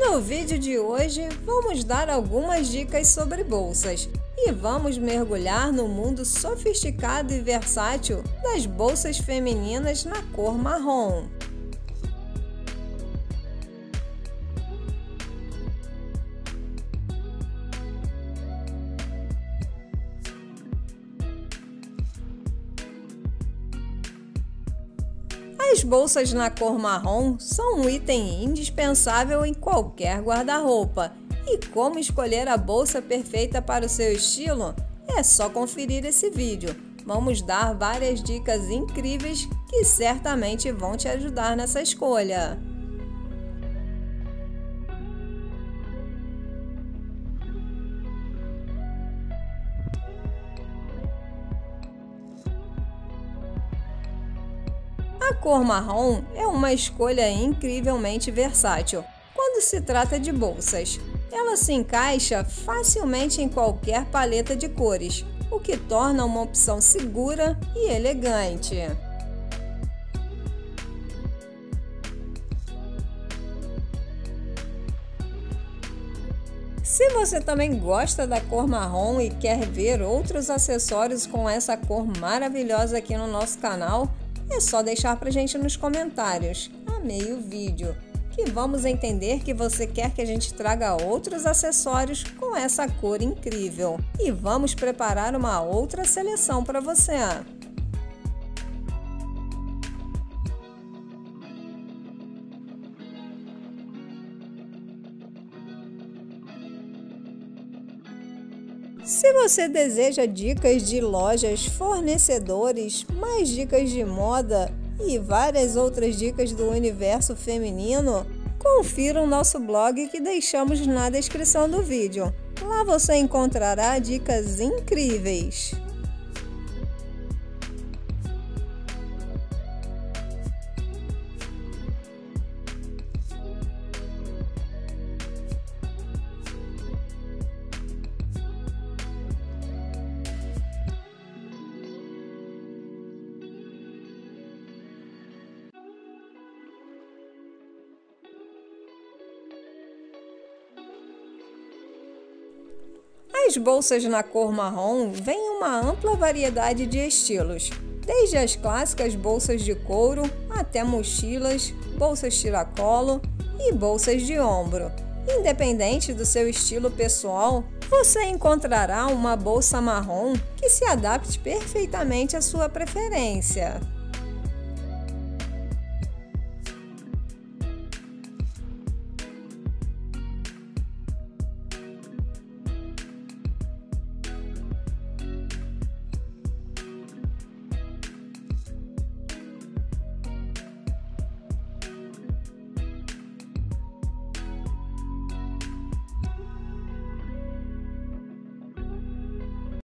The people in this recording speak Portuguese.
No vídeo de hoje, vamos dar algumas dicas sobre bolsas e vamos mergulhar no mundo sofisticado e versátil das bolsas femininas na cor marrom. As bolsas na cor marrom são um item indispensável em qualquer guarda-roupa. E como escolher a bolsa perfeita para o seu estilo? É só conferir esse vídeo. Vamos dar várias dicas incríveis que certamente vão te ajudar nessa escolha. A cor marrom é uma escolha incrivelmente versátil quando se trata de bolsas. Ela se encaixa facilmente em qualquer paleta de cores, o que torna uma opção segura e elegante. Se você também gosta da cor marrom e quer ver outros acessórios com essa cor maravilhosa aqui no nosso canal, é só deixar pra gente nos comentários, a meio vídeo, que vamos entender que você quer que a gente traga outros acessórios com essa cor incrível. E vamos preparar uma outra seleção para você. Se você deseja dicas de lojas, fornecedores, mais dicas de moda e várias outras dicas do universo feminino, confira o nosso blog que deixamos na descrição do vídeo. Lá você encontrará dicas incríveis. As bolsas na cor marrom vêm em uma ampla variedade de estilos, desde as clássicas bolsas de couro até mochilas, bolsas tiracolo e bolsas de ombro. Independente do seu estilo pessoal, você encontrará uma bolsa marrom que se adapte perfeitamente à sua preferência.